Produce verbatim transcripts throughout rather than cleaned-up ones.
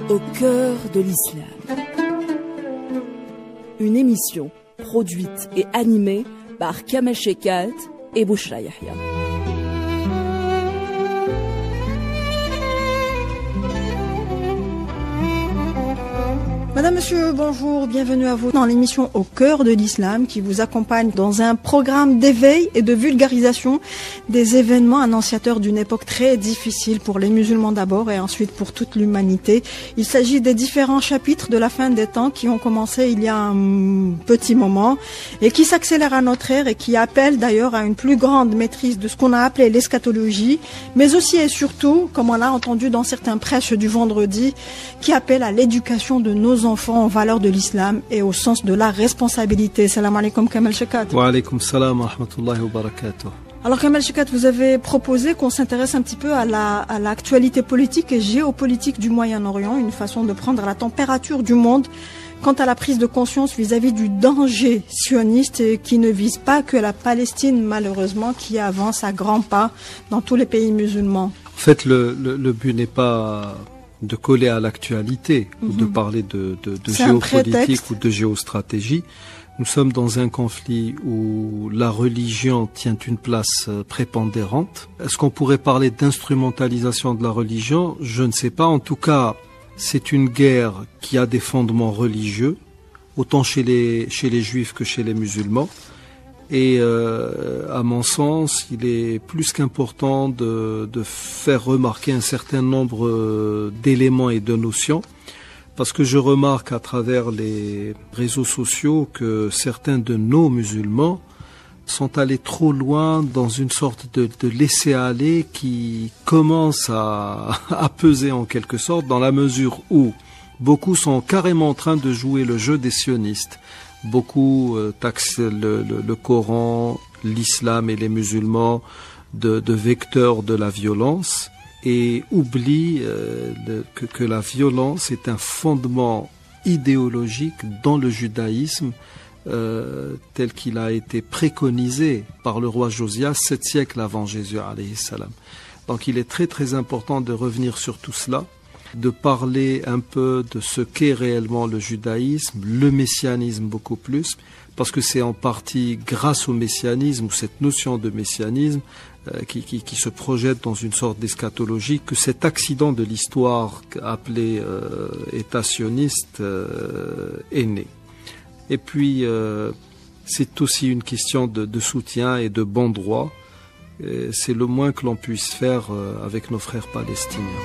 Au cœur de l'islam. Une émission produite et animée par Kamel Chekat et Bouchra Yahya. Madame, monsieur, bonjour, bienvenue à vous dans l'émission Au cœur de l'islam qui vous accompagne dans un programme d'éveil et de vulgarisation des événements annonciateurs d'une époque très difficile pour les musulmans d'abord et ensuite pour toute l'humanité. Il s'agit des différents chapitres de la fin des temps qui ont commencé il y a un petit moment et qui s'accélèrent à notre ère et qui appellent d'ailleurs à une plus grande maîtrise de ce qu'on a appelé l'eschatologie, mais aussi et surtout, comme on l'a entendu dans certains prêches du vendredi, qui appellent à l'éducation de nos enfants en valeur de l'islam et au sens de la responsabilité. Salam alaikum Kamel Chekat. Wa alaikum salam wa rahmatullahi wa barakatuh. Alors Kamel Chekat, vous avez proposé qu'on s'intéresse un petit peu à la à l'actualité politique et géopolitique du Moyen-Orient, une façon de prendre la température du monde quant à la prise de conscience vis-à-vis du danger sioniste qui ne vise pas que la Palestine malheureusement, qui avance à grands pas dans tous les pays musulmans. En fait, le, le, le but n'est pas de coller à l'actualité mm-hmm. ou de parler de, de, de géopolitique ou de géostratégie. Nous sommes dans un conflit où la religion tient une place prépondérante. Est-ce qu'on pourrait parler d'instrumentalisation de la religion? Je ne sais pas. En tout cas, c'est une guerre qui a des fondements religieux, autant chez les, chez les juifs que chez les musulmans. Et euh, à mon sens, il est plus qu'important de, de faire remarquer un certain nombre euh, d'éléments et de notions, parce que je remarque à travers les réseaux sociaux que certains de nos musulmans sont allés trop loin dans une sorte de, de laisser-aller qui commence à, à peser en quelque sorte, dans la mesure où beaucoup sont carrément en train de jouer le jeu des sionistes. Beaucoup euh, taxent le, le, le Coran, l'islam et les musulmans de, de vecteurs de la violence et oublient euh, le, que, que la violence est un fondement idéologique dans le judaïsme euh, tel qu'il a été préconisé par le roi Josias sept siècles avant Jésus alayhi salam. Donc il est très très important de revenir sur tout cela, de parler un peu de ce qu'est réellement le judaïsme, le messianisme beaucoup plus, parce que c'est en partie grâce au messianisme, ou cette notion de messianisme, euh, qui, qui, qui se projette dans une sorte d'eschatologie, que cet accident de l'histoire appelé euh, État sioniste euh, est né. Et puis, euh, c'est aussi une question de, de soutien et de bon droit. Et c'est le moins que l'on puisse faire euh, avec nos frères palestiniens.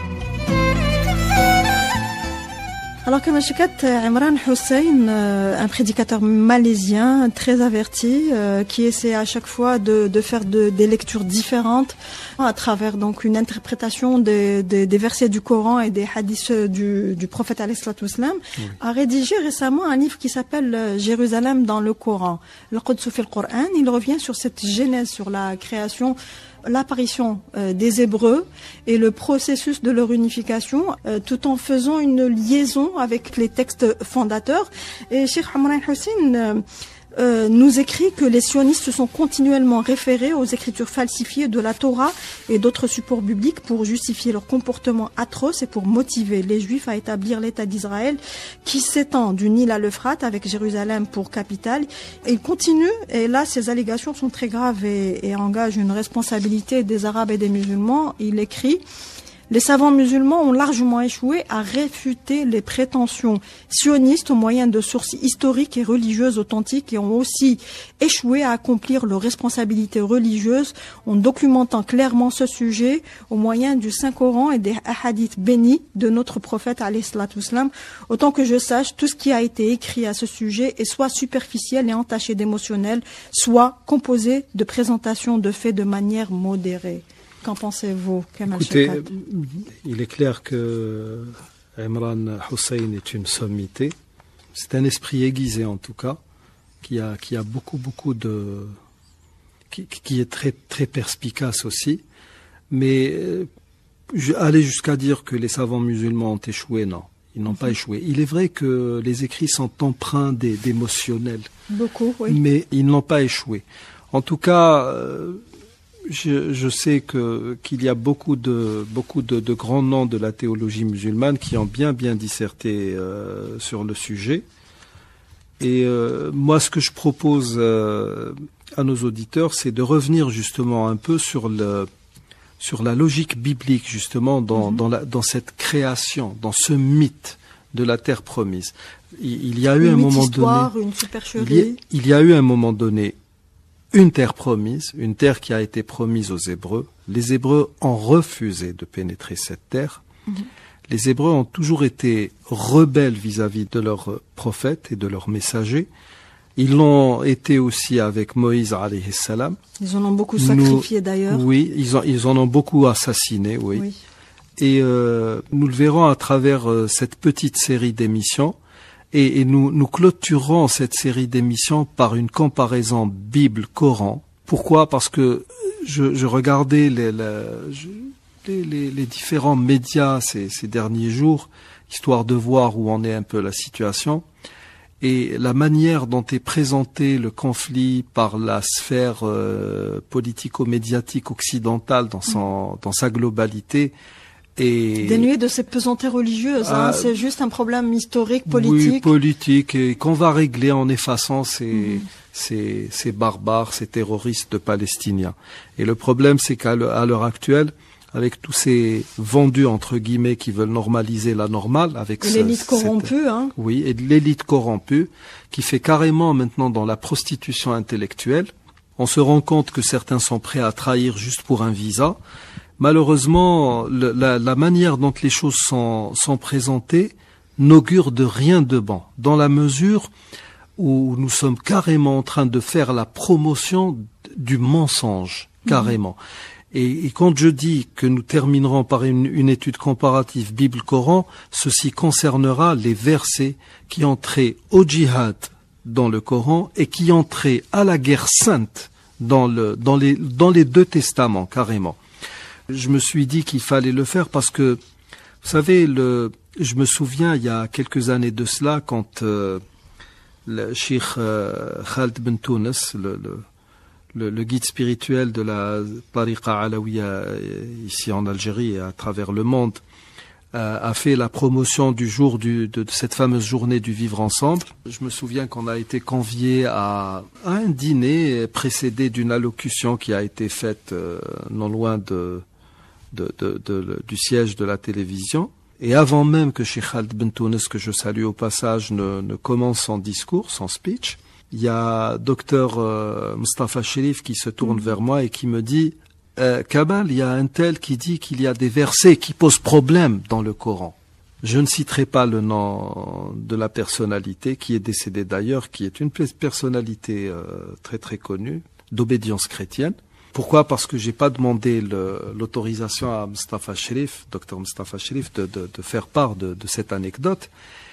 Alors Kamel Chekat, Imran Hussein, euh, un prédicateur malaisien très averti, euh, qui essaie à chaque fois de, de faire de, des lectures différentes à travers donc une interprétation des, des, des versets du Coran et des hadiths du, du prophète alayhi salatu wassalam, oui. a rédigé récemment un livre qui s'appelle Jérusalem dans le Coran. Le Quds fi al-Qur'an, il revient sur cette genèse, sur la création, l'apparition euh, des Hébreux et le processus de leur unification, euh, tout en faisant une liaison avec les textes fondateurs. Et Cheikh Imran Hussein euh, euh, nous écrit que les sionistes se sont continuellement référés aux écritures falsifiées de la Torah et d'autres supports bibliques pour justifier leur comportement atroce et pour motiver les Juifs à établir l'État d'Israël qui s'étend du Nil à l'Euphrate avec Jérusalem pour capitale. Et il continue, et là ces allégations sont très graves et, et engagent une responsabilité des Arabes et des musulmans. Il écrit: les savants musulmans ont largement échoué à réfuter les prétentions sionistes au moyen de sources historiques et religieuses authentiques et ont aussi échoué à accomplir leurs responsabilités religieuses en documentant clairement ce sujet au moyen du Saint-Coran et des hadiths bénis de notre prophète alayhi salatu wassalam. Autant que je sache, tout ce qui a été écrit à ce sujet est soit superficiel et entaché d'émotionnel, soit composé de présentations de faits de manière modérée. Qu'en pensez-vous, Kamel Chekat? Écoutez, il est clair que Imran Hussein est une sommité. C'est un esprit aiguisé en tout cas, qui a, qui a beaucoup, beaucoup de... qui, qui est très, très perspicace aussi. Mais euh, aller jusqu'à dire que les savants musulmans ont échoué, non. Ils n'ont pas échoué. Il est vrai que les écrits sont empreints d'émotionnel. Beaucoup, oui. Mais ils n'ont pas échoué. En tout cas... Euh, Je, je sais que qu'il y a beaucoup de beaucoup de, de grands noms de la théologie musulmane qui ont bien bien disserté euh, sur le sujet. Et euh, moi, ce que je propose euh, à nos auditeurs, c'est de revenir justement un peu sur le sur la logique biblique, justement dans mmh. dans la dans cette création, dans ce mythe de la terre promise. Il, il y a eu une un moment histoire, donné. Une supercherie. Il y, a, il y a eu un moment donné. Une terre promise, une terre qui a été promise aux Hébreux. Les Hébreux ont refusé de pénétrer cette terre. Mmh. Les Hébreux ont toujours été rebelles vis-à-vis de leurs prophètes et de leurs messagers. Ils l'ont été aussi avec Moïse alayhi salam. Ils en ont beaucoup sacrifié d'ailleurs. Oui, ils, ont, ils en ont beaucoup assassiné, oui. oui. Et euh, nous le verrons à travers euh, cette petite série d'émissions. Et, et nous, nous clôturerons cette série d'émissions par une comparaison Bible-Coran. Pourquoi? Parce que je, je regardais les, les, les, les différents médias ces, ces derniers jours, histoire de voir où en est un peu la situation. Et la manière dont est présenté le conflit par la sphère euh, politico-médiatique occidentale dans, son, dans sa globalité, et dénué de ses pesanteurs religieuses, hein, euh, c'est juste un problème historique, politique. Oui, politique, et qu'on va régler en effaçant ces, mmh. ces, ces barbares, ces terroristes de Palestiniens. Et le problème, c'est qu'à l'heure actuelle, avec tous ces vendus, entre guillemets, qui veulent normaliser la normale, avec et l'élite corrompue, hein. Oui, et de l'élite corrompue, qui fait carrément maintenant dans la prostitution intellectuelle. On se rend compte que certains sont prêts à trahir juste pour un visa. Malheureusement, le, la, la manière dont les choses sont, sont présentées n'augure de rien de bon, dans la mesure où nous sommes carrément en train de faire la promotion du mensonge, carrément. Mmh. Et, et quand je dis que nous terminerons par une, une étude comparative Bible-Coran, ceci concernera les versets qui ont trait au djihad dans le Coran et qui ont trait à la guerre sainte dans, le, dans, les, dans les deux testaments, carrément. Je me suis dit qu'il fallait le faire parce que, vous savez, le, je me souviens il y a quelques années de cela, quand euh, le Cheikh euh, Khaled Ben Tounes, le, le, le, le guide spirituel de la Tariqa Alawiya ici en Algérie et à travers le monde, euh, a fait la promotion du jour du, de, de cette fameuse journée du vivre ensemble. Je me souviens qu'on a été conviés à, à un dîner précédé d'une allocution qui a été faite euh, non loin de De, de, de, du siège de la télévision. Et avant même que Cheikh Khaled Ben Tounes, que je salue au passage, ne, ne commence son discours, son speech, il y a docteur euh, Mustafa Sherif qui se tourne mmh. vers moi et qui me dit euh, « Kamal, il y a un tel qui dit qu'il y a des versets qui posent problème dans le Coran. » Je ne citerai pas le nom de la personnalité, qui est décédée d'ailleurs, qui est une personnalité euh, très très connue, d'obédience chrétienne. Pourquoi? Parce que j'ai pas demandé le, l'autorisation à Mustafa Sherif, docteur Mustafa Sherif, de, de, de faire part de, de cette anecdote.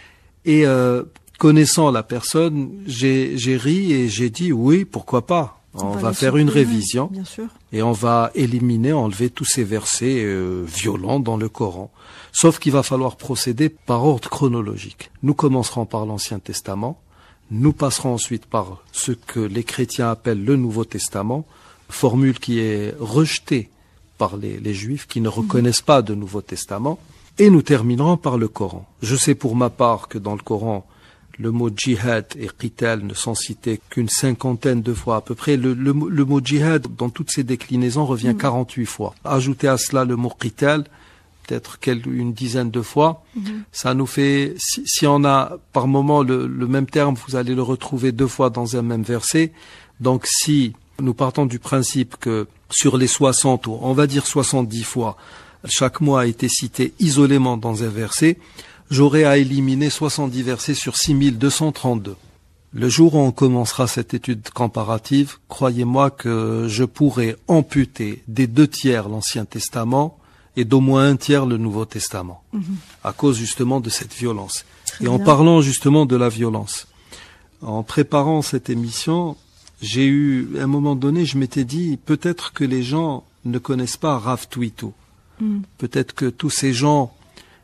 Et euh, connaissant la personne, j'ai, j'ai ri et j'ai dit oui, pourquoi pas. On, on va, va faire une révision bien sûr. Et on va éliminer, enlever tous ces versets euh, violents dans le Coran. Sauf qu'il va falloir procéder par ordre chronologique. Nous commencerons par l'Ancien Testament, nous passerons ensuite par ce que les chrétiens appellent le Nouveau Testament, formule qui est rejetée par les, les Juifs qui ne reconnaissent pas de Nouveau Testament, et nous terminerons par le Coran. Je sais pour ma part que dans le Coran, le mot djihad et qital ne sont cités qu'une cinquantaine de fois à peu près. Le, le, le mot djihad, dans toutes ses déclinaisons, revient mmh. quarante-huit fois. Ajoutez à cela le mot qital, peut-être une dizaine de fois. Mmh. Ça nous fait, si, si on a par moment le, le même terme, vous allez le retrouver deux fois dans un même verset. Donc si nous partons du principe que sur les soixante, ou on va dire soixante-dix fois, chaque mot a été cité isolément dans un verset, j'aurai à éliminer soixante-dix versets sur six mille deux cent trente-deux. Le jour où on commencera cette étude comparative, croyez-moi que je pourrai amputer des deux tiers l'Ancien Testament et d'au moins un tiers le Nouveau Testament, mmh. à cause justement de cette violence. Très et bien. En parlant justement de la violence, en préparant cette émission, j'ai eu, à un moment donné, je m'étais dit, peut-être que les gens ne connaissent pas Rav Twitou. Mm. Peut-être que tous ces gens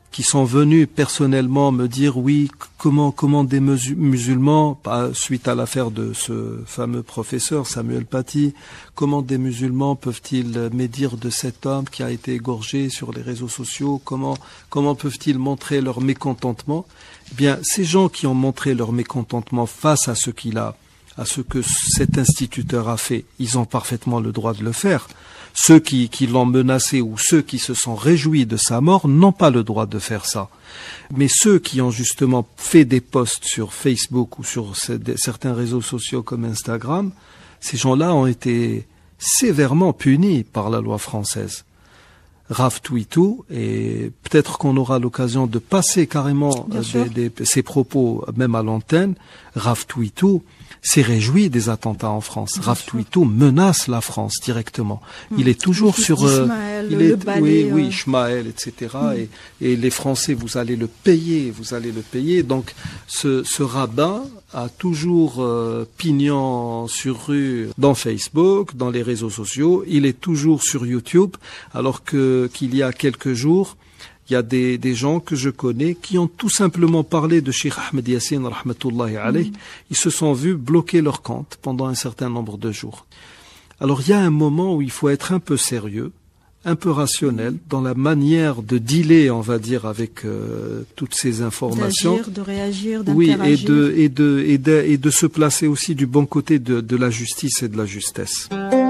qui sont venus personnellement me dire oui, comment comment des musulmans, suite à l'affaire de ce fameux professeur Samuel Paty, comment des musulmans peuvent-ils médire de cet homme qui a été égorgé sur les réseaux sociaux, comment comment peuvent-ils montrer leur mécontentement? Eh bien, ces gens qui ont montré leur mécontentement face à ce qu'il a, à ce que cet instituteur a fait, ils ont parfaitement le droit de le faire. Ceux qui, qui l'ont menacé ou ceux qui se sont réjouis de sa mort n'ont pas le droit de faire ça. Mais ceux qui ont justement fait des posts sur Facebook ou sur certains réseaux sociaux comme Instagram, ces gens-là ont été sévèrement punis par la loi française. Rav Twitou, et peut-être qu'on aura l'occasion de passer carrément des, des, ces propos même à l'antenne. Rav Twitou s'est réjoui des attentats en France. Bien Rav sûr. Twitou menace la France directement. Mmh. Il est toujours il sur... Euh, il le, est, le balai, oui, euh... oui, Ishmael, et cetera. Mmh. Et, et les Français, vous allez le payer, vous allez le payer. Donc, ce, ce rabbin a toujours euh, pignon sur rue dans Facebook, dans les réseaux sociaux. Il est toujours sur YouTube, alors que qu'il y a quelques jours, il y a des, des gens que je connais qui ont tout simplement parlé de Cheikh Ahmed Yassine, rahmatullahi alayh. Ils se sont vus bloquer leur compte pendant un certain nombre de jours. Alors, il y a un moment où il faut être un peu sérieux, un peu rationnel dans la manière de dealer, on va dire, avec euh, toutes ces informations. D'agir, de réagir, d'interagir. Oui, et de, et de, et de, et de se placer aussi du bon côté de, de la justice et de la justesse.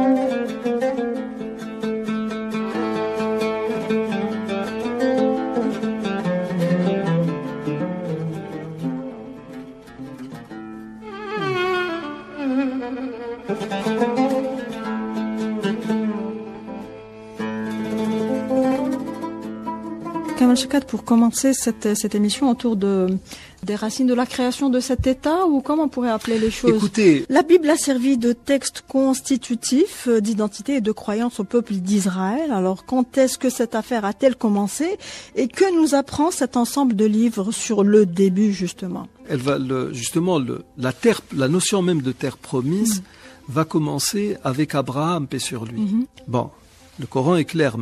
Kamal Shekkat, pour commencer cette, cette émission autour de, des racines de la création de cet État, ou comment on pourrait appeler les choses? Écoutez, la Bible a servi de texte constitutif d'identité et de croyance au peuple d'Israël. Alors, quand est-ce que cette affaire a-t-elle commencé et que nous apprend cet ensemble de livres sur le début, justement? Elle va le, justement, le, la terre, la notion même de terre promise mmh. va commencer avec Abraham, paix sur lui. Mmh. Bon. Le Coran est clair.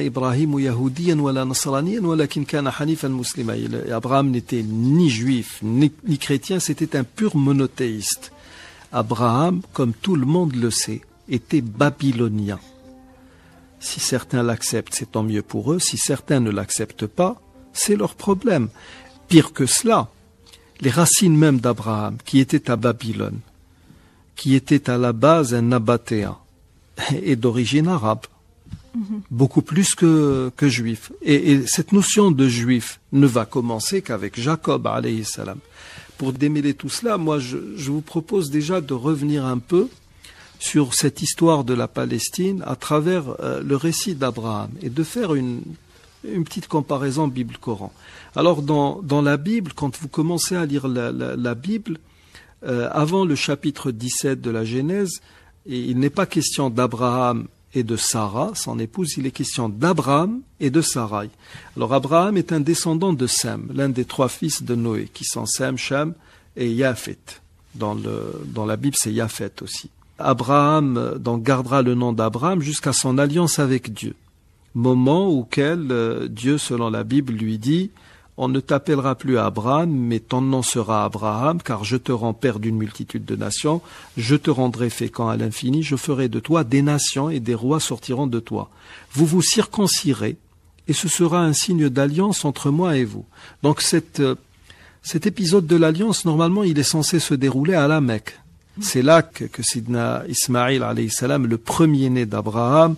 Abraham n'était ni juif, ni, ni chrétien, c'était un pur monothéiste. Abraham, comme tout le monde le sait, était babylonien. Si certains l'acceptent, c'est tant mieux pour eux. Si certains ne l'acceptent pas, c'est leur problème. Pire que cela, les racines même d'Abraham, qui était à Babylone, qui était à la base un nabatéen, est d'origine arabe. Mmh. Beaucoup plus que, que juif. Et, et cette notion de juif ne va commencer qu'avec Jacob, alayhi salam. Pour démêler tout cela, moi, je, je vous propose déjà de revenir un peu sur cette histoire de la Palestine à travers euh, le récit d'Abraham et de faire une, une petite comparaison Bible-Coran. Alors, dans, dans la Bible, quand vous commencez à lire la, la, la Bible, euh, avant le chapitre dix-sept de la Genèse, et il n'est pas question d'Abraham et de Sarah, son épouse, il est question d'Abraham et de Sarai. Alors Abraham est un descendant de Sem, l'un des trois fils de Noé, qui sont Sem, Shem et Yaphet. Dans, le, dans la Bible, c'est Yaphet aussi. Abraham donc gardera le nom d'Abraham jusqu'à son alliance avec Dieu. Moment auquel euh, Dieu, selon la Bible, lui dit « On ne t'appellera plus Abraham, mais ton nom sera Abraham, car je te rends père d'une multitude de nations, je te rendrai fécond à l'infini, je ferai de toi des nations et des rois sortiront de toi. Vous vous circoncirez, et ce sera un signe d'alliance entre moi et vous. » Donc cette, euh, cet épisode de l'alliance, normalement, il est censé se dérouler à la Mecque. C'est là que, que Sidna Ismaïl, alayhi salam, le premier-né d'Abraham,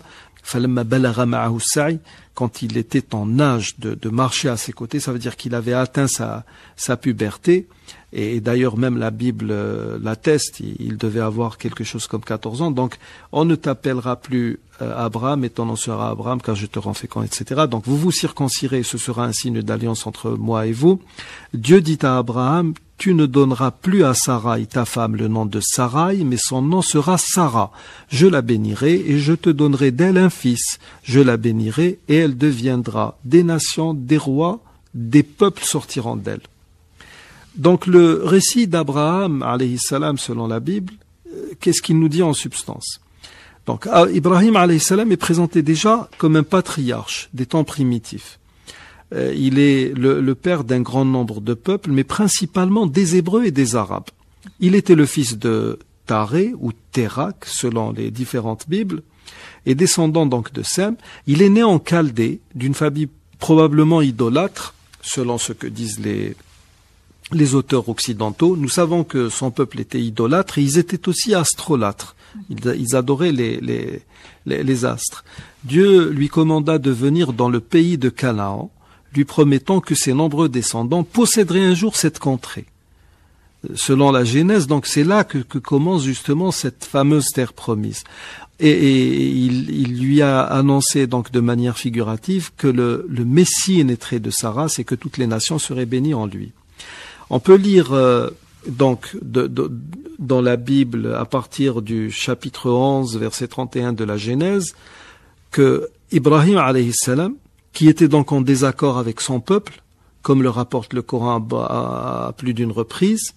quand il était en âge de, de marcher à ses côtés, ça veut dire qu'il avait atteint sa, sa puberté, et, et d'ailleurs même la Bible euh, l'atteste, il, il devait avoir quelque chose comme quatorze ans, donc on ne t'appellera plus euh, Abraham, et ton nom sera Abraham, car je te rends fécond, et cetera. Donc vous vous circoncirez, ce sera un signe d'alliance entre moi et vous. Dieu dit à Abraham, tu ne donneras plus à Sarai, ta femme, le nom de Sarai, mais son nom sera Sarah. Je la bénirai et je te donnerai d'elle un fils. Je la bénirai et elle deviendra des nations, des rois, des peuples sortiront d'elle. Donc le récit d'Abraham, alayhi salam, selon la Bible, qu'est-ce qu'il nous dit en substance? Donc Ibrahim, alayhi salam, est présenté déjà comme un patriarche des temps primitifs. euh, il est le, le père d'un grand nombre de peuples, mais principalement des Hébreux et des Arabes. Il était le fils de Taré ou Térak, selon les différentes Bibles, et descendant donc de Sem. Il est né en Chaldée, d'une famille probablement idolâtre, selon ce que disent les, les auteurs occidentaux. Nous savons que son peuple était idolâtre et ils étaient aussi astrolâtres. Ils, ils adoraient les, les, les, les astres. Dieu lui commanda de venir dans le pays de Canaan, lui promettant que ses nombreux descendants posséderaient un jour cette contrée. Selon la Genèse, donc c'est là que, que commence justement cette fameuse terre promise. Et, et il, il lui a annoncé donc de manière figurative que le, le Messie naîtrait de sa race et que toutes les nations seraient bénies en lui. On peut lire euh, donc de, de, dans la Bible à partir du chapitre onze, verset trente et un de la Genèse, que Ibrahim alayhi salam, qui était donc en désaccord avec son peuple, comme le rapporte le Coran à, à plus d'une reprise,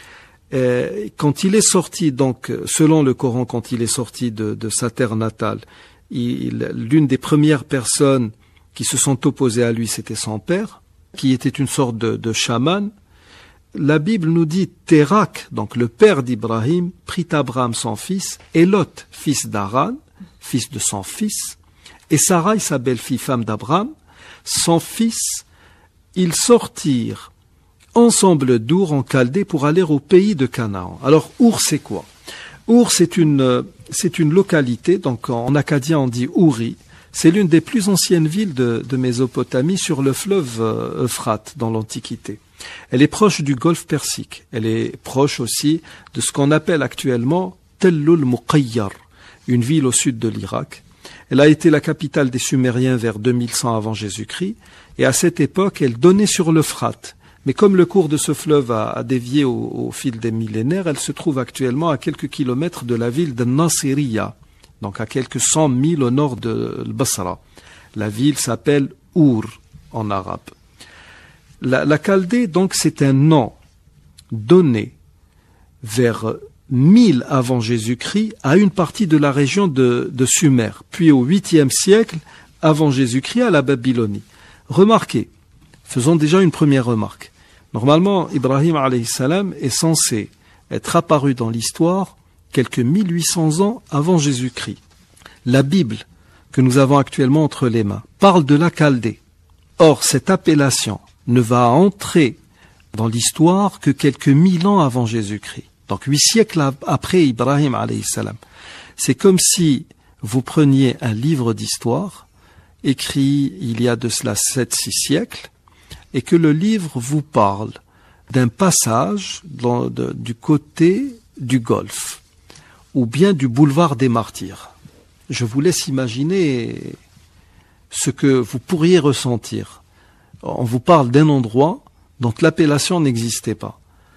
Euh, quand il est sorti, donc, selon le Coran, quand il est sorti de, de sa terre natale, il, l'une des premières personnes qui se sont opposées à lui, c'était son père, qui était une sorte de, de chaman. La Bible nous dit Térak, donc le père d'Ibrahim, prit Abraham son fils, et Lot, fils d'Aran, fils de son fils, et Sarai, sa belle-fille, femme d'Abraham, son fils, ils sortirent ensemble d'Our en Chaldée pour aller au pays de Canaan. Alors, Our, c'est quoi? Our, c'est une, c'est une localité, donc en acadien on dit Ouri. C'est l'une des plus anciennes villes de, de Mésopotamie sur le fleuve Euphrate dans l'Antiquité. Elle est proche du golfe Persique. Elle est proche aussi de ce qu'on appelle actuellement Tellul Muqayyar, une ville au sud de l'Irak. Elle a été la capitale des Sumériens vers deux mille cent avant Jésus-Christ, et à cette époque, elle donnait sur l'Euphrate. Mais comme le cours de ce fleuve a, a dévié au, au fil des millénaires, elle se trouve actuellement à quelques kilomètres de la ville de Nasiriyah, donc à quelques cent milles au nord de Basra. La ville s'appelle Our en arabe. La, la Chaldée, donc, c'est un nom donné vers mille avant Jésus-Christ à une partie de la région de, de Sumer, puis au huitième siècle avant Jésus-Christ à la Babylonie. Remarquez, faisons déjà une première remarque. Normalement, Ibrahim alayhi salam est censé être apparu dans l'histoire quelques mille huit cents ans avant Jésus-Christ. La Bible que nous avons actuellement entre les mains parle de la Chaldée. Or, cette appellation ne va entrer dans l'histoire que quelques mille ans avant Jésus-Christ. Donc, huit siècles après Ibrahim alayhi salam. C'est comme si vous preniez un livre d'histoire écrit il y a de cela sept six siècles, et que le livre vous parle d'un passage dans, de, du côté du Golfe, ou bien du boulevard des Martyrs. Je vous laisse imaginer ce que vous pourriez ressentir. On vous parle d'un endroit dont l'appellation n'existait pas.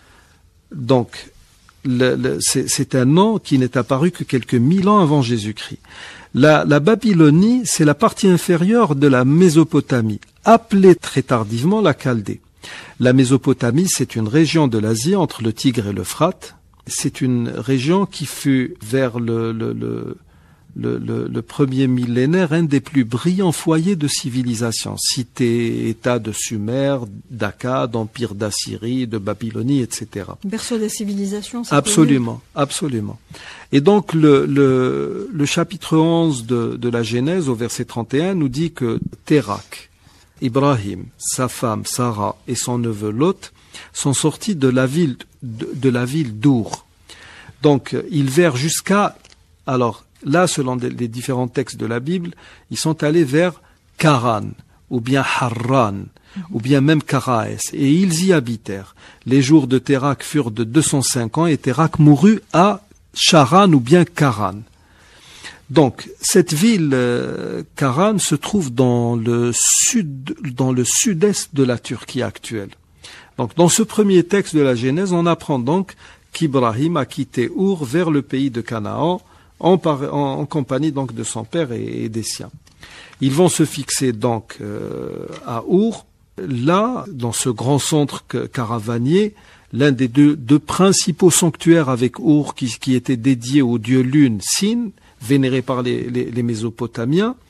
Donc, le, le, c'est, c'est un nom qui n'est apparu que quelques mille ans avant Jésus-Christ. La, la Babylonie, c'est la partie inférieure de la Mésopotamie, appelée très tardivement la Chaldée. La Mésopotamie, c'est une région de l'Asie entre le Tigre et l'Euphrate. C'est une région qui fut vers le, le, le, le, le, le premier millénaire un des plus brillants foyers de civilisation. Cité, État de Sumer, d'Akkad, Empire d'Assyrie, de Babylonie, et cetera. Berceau des civilisations. Absolument, absolument. Et donc le, le, le chapitre onze de, de la Genèse, au verset trente et un, nous dit que Térak, Ibrahim, sa femme Sarah et son neveu Lot sont sortis de la ville de, de la ville d'Our. Donc ils vinrent jusqu'à, alors là selon les différents textes de la Bible, ils sont allés vers Karan ou bien Harran ou bien même Karaès, et ils y habitèrent. Les jours de Térak furent de deux cent cinq ans et Térak mourut à Charan ou bien Karan. Donc, cette ville, euh, Karan, se trouve dans le sud, dans le sud-est de la Turquie actuelle. Donc, dans ce premier texte de la Genèse, on apprend donc qu'Ibrahim a quitté Our vers le pays de Canaan, en, par, en, en compagnie donc de son père et, et des siens. Ils vont se fixer donc euh, à Our. Là, dans ce grand centre caravanier, l'un des deux, deux principaux sanctuaires avec Our qui, qui était dédié au dieu lune Sin, vénéré par les, les, les Mésopotamiens.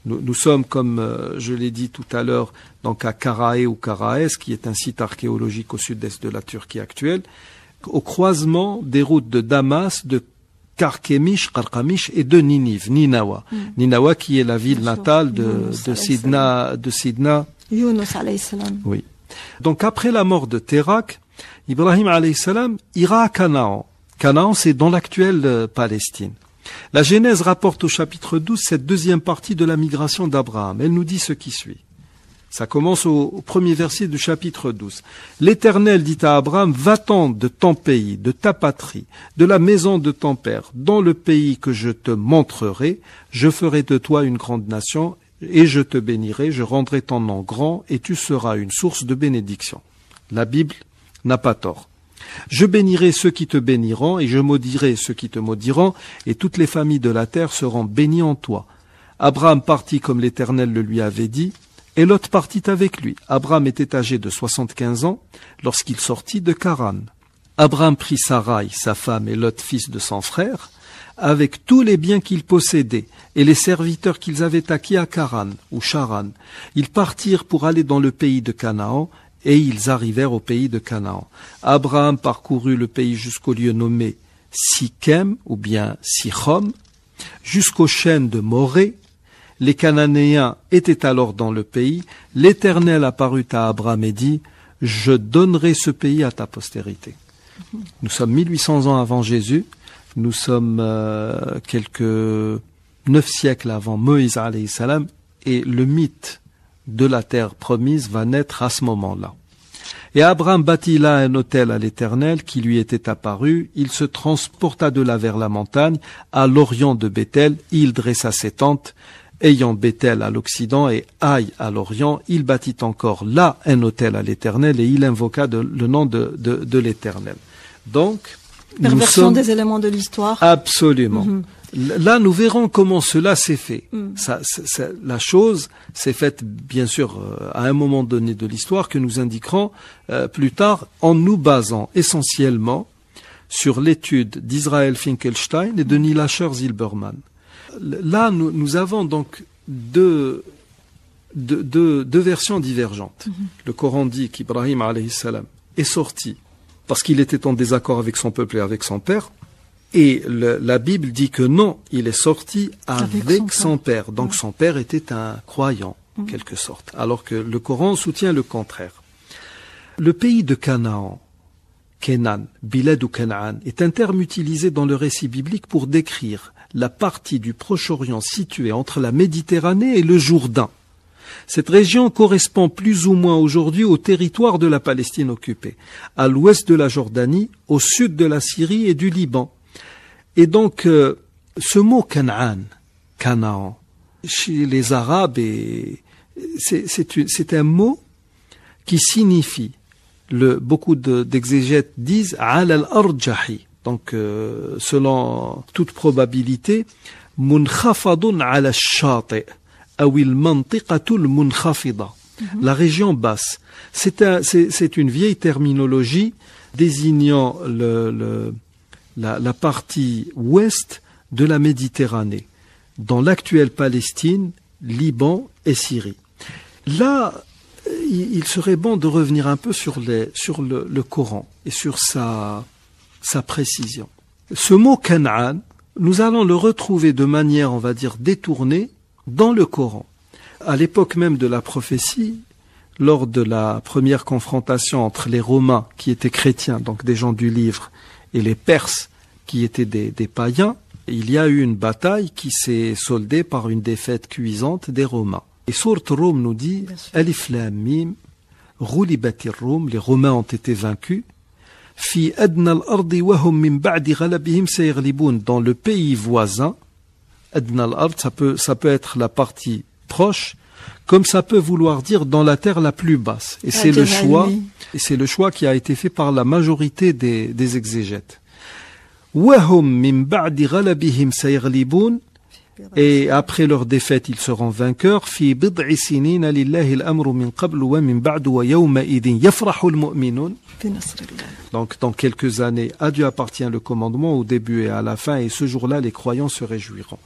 Nous, nous sommes, comme euh, je l'ai dit tout à l'heure, donc à Karae ou Karaès, qui est un site archéologique au sud-est de la Turquie actuelle, au croisement des routes de Damas, de Karkemish, Karkamish et de Ninive, Ninawa. Mm. Ninawa qui est la ville natale de, de Sidna, de Sidna. Yunus alayhi salam. Oui. Donc après la mort de Térak, Ibrahim alayhi salam ira à Canaan. Canaan, c'est dans l'actuelle euh, Palestine. La Genèse rapporte au chapitre douze cette deuxième partie de la migration d'Abraham. Elle nous dit ce qui suit. Ça commence au, au premier verset du chapitre douze. L'Éternel dit à Abraham, va-t'en de ton pays, de ta patrie, de la maison de ton père, dans le pays que je te montrerai, je ferai de toi une grande nation, et je te bénirai, je rendrai ton nom grand, et tu seras une source de bénédiction. La Bible n'a pas tort. Je bénirai ceux qui te béniront, et je maudirai ceux qui te maudiront, et toutes les familles de la terre seront bénies en toi. Abraham partit comme l'Éternel le lui avait dit, et Lot partit avec lui. Abraham était âgé de soixante-quinze ans lorsqu'il sortit de Charan. Abraham prit Sarai, sa femme, et Lot, fils de son frère, avec tous les biens qu'ils possédaient et les serviteurs qu'ils avaient acquis à Charan ou Charan. Ils partirent pour aller dans le pays de Canaan, et ils arrivèrent au pays de Canaan. Abraham parcourut le pays jusqu'au lieu nommé Sichem, ou bien Sichom, jusqu'aux chênes de Morée. Les Cananéens étaient alors dans le pays. L'Éternel apparut à Abraham et dit, « Je donnerai ce pays à ta postérité. » Nous sommes mille huit cents ans avant Jésus. Nous sommes euh, quelques neuf siècles avant Moïse alayhi salam. Et le mythe de la terre promise va naître à ce moment-là. Et Abraham bâtit là un autel à l'Éternel qui lui était apparu. Il se transporta de là vers la montagne, à l'orient de Béthel. Il dressa ses tentes. Ayant Béthel à l'Occident et Haï à l'Orient, il bâtit encore là un autel à l'Éternel et il invoqua de, le nom de, de, de l'Éternel. Donc, perversion sommes... des éléments de l'histoire. Absolument. Mm-hmm. Là, nous verrons comment cela s'est fait. Mm. Ça, ça, ça, la chose s'est faite, bien sûr, euh, à un moment donné de l'histoire que nous indiquerons euh, plus tard en nous basant essentiellement sur l'étude d'Israël Finkelstein et de Nilasher Zilberman. Là, nous, nous avons donc deux, deux, deux, deux versions divergentes. Mm-hmm. Le Coran dit qu'Ibrahim alayhi salam est sorti parce qu'il était en désaccord avec son peuple et avec son père. Et le, la Bible dit que non, il est sorti avec, avec son, son père. père. Donc ouais. Son père était un croyant, en mm-hmm. quelque sorte. Alors que le Coran soutient le contraire. Le pays de Canaan, Kenan, Bilad ou Canaan, est un terme utilisé dans le récit biblique pour décrire la partie du Proche-Orient située entre la Méditerranée et le Jourdain. Cette région correspond plus ou moins aujourd'hui au territoire de la Palestine occupée, à l'ouest de la Jordanie, au sud de la Syrie et du Liban. Et donc, euh, ce mot Canaan, Canaan, chez les Arabes, et c'est, c'est, une, c'est un mot qui signifie, le, beaucoup de, d'exégètes disent « al al-arjahi ». Donc, euh, selon toute probabilité, munkhafadun ala shati, ou il mantiqatul munkhafida, la région basse. C'est, un, c'est, c'est une vieille terminologie désignant le, le, la, la partie ouest de la Méditerranée, dans l'actuelle Palestine, Liban et Syrie. Là, il serait bon de revenir un peu sur, les, sur le, le Coran et sur sa... sa précision. Ce mot Canaan, nous allons le retrouver de manière, on va dire, détournée dans le Coran. À l'époque même de la prophétie, lors de la première confrontation entre les Romains, qui étaient chrétiens, donc des gens du livre, et les Perses, qui étaient des, des païens, il y a eu une bataille qui s'est soldée par une défaite cuisante des Romains. Et Sourate Rum nous dit, Alif Lam Mim, Ghulibatir Rum, les Romains ont été vaincus, Fi adna al-ard wa hum min ba'di ghalabihim sayaghlibun, dans le pays voisin. Adna al-ard, ça peut, ça peut être la partie proche, comme ça peut vouloir dire dans la terre la plus basse. Et c'est le choix, et c'est le choix qui a été fait par la majorité des, des exégètes. Wa hum min ba'di ghalabihim sayaghlibun, et après leur défaite, ils seront vainqueurs. Fi bid'i sinina lillahi al-amru min qablu wa min ba'du wa yawma idhin yafrahu al-mu'minun. Donc, dans quelques années, à Dieu appartient le commandement au début et à la fin, et ce jour-là, les croyants se réjouiront.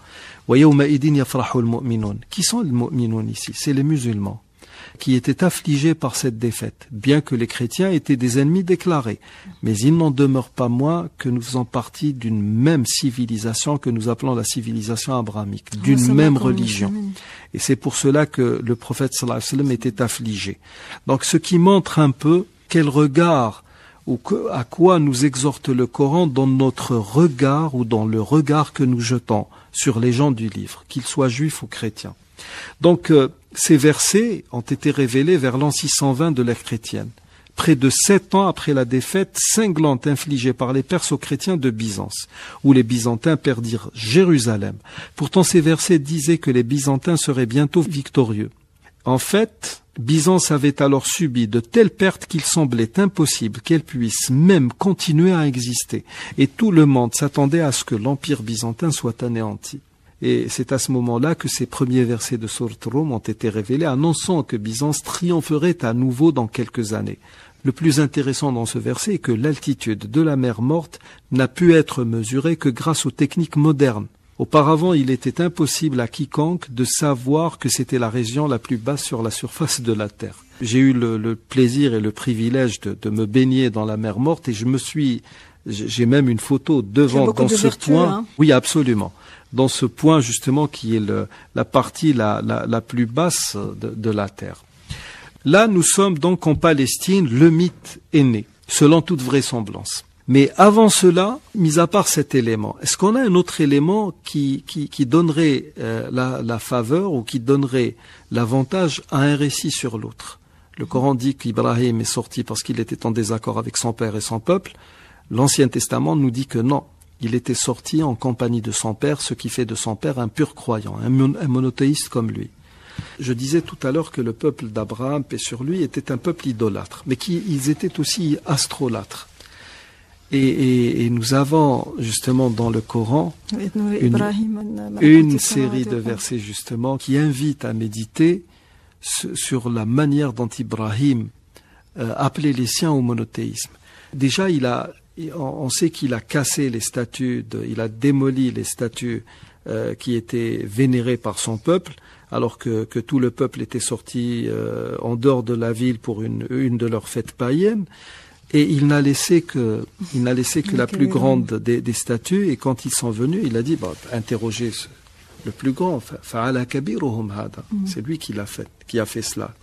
Wa yawma idin yafrahu al-mu'minun. Qui sont les mu'minun ici? C'est les musulmans qui étaient affligés par cette défaite, bien que les chrétiens étaient des ennemis déclarés. Mais il n'en demeure pas moins que nous faisons partie d'une même civilisation que nous appelons la civilisation abrahamique, d'une même religion. Et c'est pour cela que le prophète sallallahu alayhi wa sallam était affligé. Donc ce qui montre un peu quel regard ou que, à quoi nous exhorte le Coran dans notre regard ou dans le regard que nous jetons sur les gens du livre, qu'ils soient juifs ou chrétiens. Donc euh, ces versets ont été révélés vers l'an six cent vingt de l'ère chrétienne, près de sept ans après la défaite cinglante infligée par les Perses aux chrétiens de Byzance, où les Byzantins perdirent Jérusalem. Pourtant ces versets disaient que les Byzantins seraient bientôt victorieux. En fait, Byzance avait alors subi de telles pertes qu'il semblait impossible qu'elle puisse même continuer à exister, et tout le monde s'attendait à ce que l'empire byzantin soit anéanti. Et c'est à ce moment-là que ces premiers versets de Sourate Rum ont été révélés, annonçant que Byzance triompherait à nouveau dans quelques années. Le plus intéressant dans ce verset est que l'altitude de la mer Morte n'a pu être mesurée que grâce aux techniques modernes. Auparavant, il était impossible à quiconque de savoir que c'était la région la plus basse sur la surface de la Terre. J'ai eu le, le plaisir et le privilège de, de me baigner dans la mer Morte et je me suis... J'ai même une photo devant dans de ce vertu, point. Hein. Oui, absolument. Dans ce point justement qui est le, la partie la, la, la plus basse de, de la Terre. Là, nous sommes donc en Palestine, le mythe est né, selon toute vraisemblance. Mais avant cela, mis à part cet élément, est-ce qu'on a un autre élément qui, qui, qui donnerait euh, la, la faveur ou qui donnerait l'avantage à un récit sur l'autre? Le Coran dit qu'Ibrahim est sorti parce qu'il était en désaccord avec son père et son peuple. L'Ancien Testament nous dit que non, il était sorti en compagnie de son père, ce qui fait de son père un pur croyant, un, mon, un monothéiste comme lui. Je disais tout à l'heure que le peuple d'Abraham, paix sur lui, était un peuple idolâtre, mais qu'ils étaient aussi astrolâtres. Et, et, et nous avons justement dans le Coran une, une série de versets justement qui invitent à méditer sur la manière dont Ibrahim euh, appelait les siens au monothéisme. Déjà, il a on sait qu'il a cassé les statues, de, il a démoli les statues euh, qui étaient vénérées par son peuple, alors que, que tout le peuple était sorti euh, en dehors de la ville pour une, une de leurs fêtes païennes. Et il n'a laissé que, il n'a laissé que okay. la plus grande des, des statues. Et quand ils sont venus, il a dit, bah, interrogez ce, le plus grand. Fa'ala kabiruhum hada. C'est lui qui l'a fait, qui a fait cela.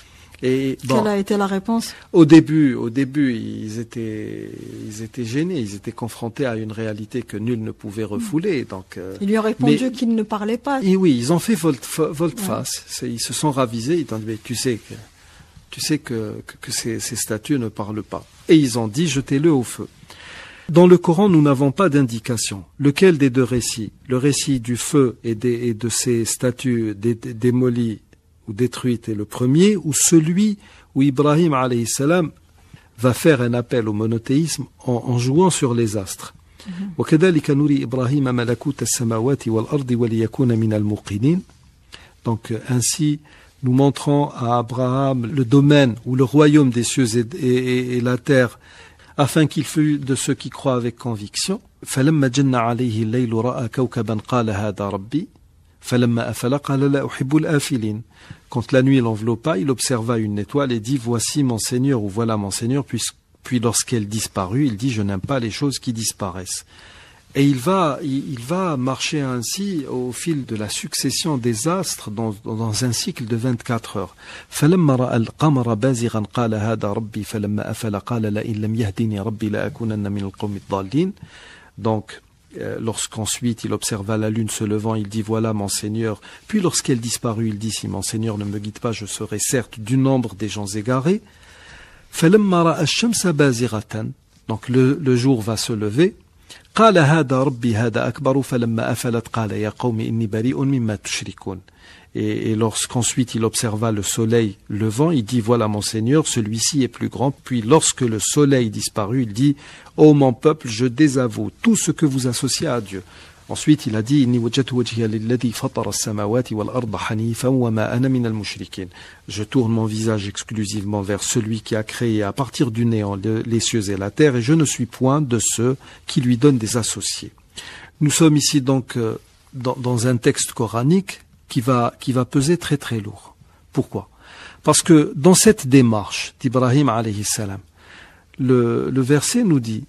Et bon, quelle a été la réponse? Au début, au début, ils étaient, ils étaient gênés, ils étaient confrontés à une réalité que nul ne pouvait refouler. Donc, euh, ils lui ont répondu qu'ils ne parlaient pas. Et oui, ils ont fait volte-face. Ouais. Ils se sont ravisés. Ils ont dit, mais tu sais que, tu sais que, que, que ces, ces statues ne parlent pas. Et ils ont dit, jetez-le au feu. Dans le Coran, nous n'avons pas d'indication. Lequel des deux récits, le récit du feu et, des, et de ces statues dé, dé, démolies ou détruite est le premier, ou celui où Ibrahim alayhi salam va faire un appel au monothéisme en, en jouant sur les astres. وَكَذَلِكَ نُرِي إِبْرَاهِيمَ مَلَكُوتَ السَّمَاوَاتِ وَالْأَرْضِ وَلِيَكُونَ مِنَ الْمُوقِنِينَ. Donc ainsi, nous montrons à Abraham le domaine ou le royaume des cieux et, et, et la terre, afin qu'il fût de ceux qui croient avec conviction. فَلَمَّا جَنَّ عَلَيْهِ اللَّيْلُ رَأَى كَوْكَبًا قَالَ هَذَا رَبِّي. Quand la nuit l'enveloppa, il observa une étoile et dit, voici mon Seigneur ou voilà mon Seigneur. Puis, puis lorsqu'elle disparut, il dit, je n'aime pas les choses qui disparaissent. Et il va, il, il va marcher ainsi au fil de la succession des astres dans, dans un cycle de vingt-quatre heures. Donc, Euh, lorsqu'ensuite il observa la lune se levant, il dit, voilà mon Seigneur. Puis lorsqu'elle disparut, il dit, si mon Seigneur ne me guide pas, je serai certes du nombre des gens égarés. Donc le, le jour va se lever. Et, et lorsqu'ensuite il observa le soleil levant, il dit, voilà mon Seigneur, celui-ci est plus grand. Puis lorsque le soleil disparut, il dit, ô mon peuple, je désavoue tout ce que vous associez à Dieu. Ensuite il a dit, je tourne mon visage exclusivement vers celui qui a créé à partir du néant les cieux et la terre, et je ne suis point de ceux qui lui donnent des associés. Nous sommes ici donc euh, dans, dans un texte coranique qui va, qui va peser très très lourd. Pourquoi? Parce que dans cette démarche d'Ibrahim alayhi salam, le, le verset nous dit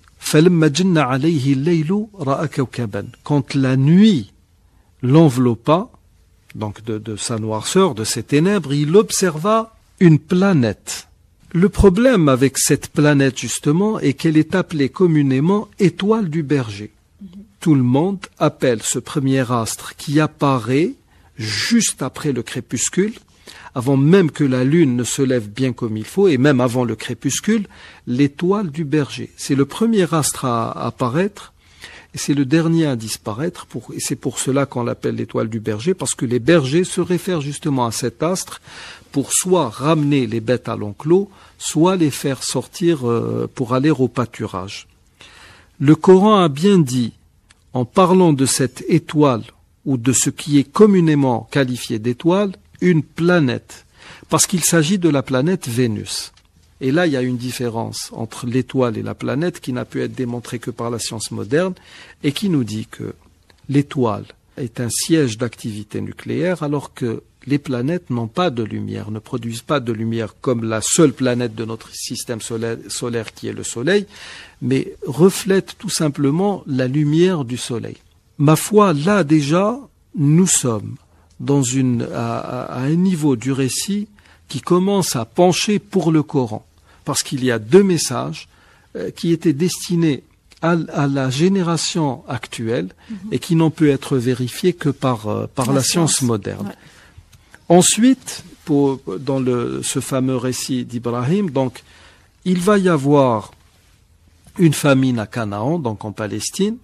quand la nuit l'enveloppa, donc de, de sa noirceur, de ses ténèbres, il observa une planète. Le problème avec cette planète, justement, est qu'elle est appelée communément étoile du berger. Tout le monde appelle ce premier astre qui apparaît juste après le crépuscule, avant même que la lune ne se lève bien comme il faut, et même avant le crépuscule, l'étoile du berger. C'est le premier astre à apparaître, et c'est le dernier à disparaître, pour, et c'est pour cela qu'on l'appelle l'étoile du berger, parce que les bergers se réfèrent justement à cet astre pour soit ramener les bêtes à l'enclos, soit les faire sortir euh, pour aller au pâturage. Le Coran a bien dit, en parlant de cette étoile, ou de ce qui est communément qualifié d'étoile, une planète, parce qu'il s'agit de la planète Vénus. Et là, il y a une différence entre l'étoile et la planète qui n'a pu être démontrée que par la science moderne et qui nous dit que l'étoile est un siège d'activité nucléaire alors que les planètes n'ont pas de lumière, ne produisent pas de lumière comme la seule planète de notre système solaire, solaire qui est le Soleil, mais reflètent tout simplement la lumière du Soleil. Ma foi, là déjà, nous sommes dans une, à, à un niveau du récit qui commence à pencher pour le Coran. Parce qu'il y a deux messages euh, qui étaient destinés à, à la génération actuelle mm-hmm. et qui n'ont pu être vérifiés que par, euh, par la, la science, science moderne. Ouais. Ensuite, pour, dans le, ce fameux récit d'Ibrahim, donc, il va y avoir une famine à Canaan, donc en Palestine,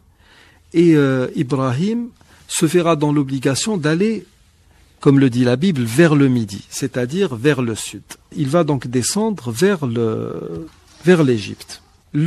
et euh, Ibrahim se verra dans l'obligation d'aller, comme le dit la Bible, vers le midi, c'est-à-dire vers le sud. Il va donc descendre vers le, vers l'Égypte.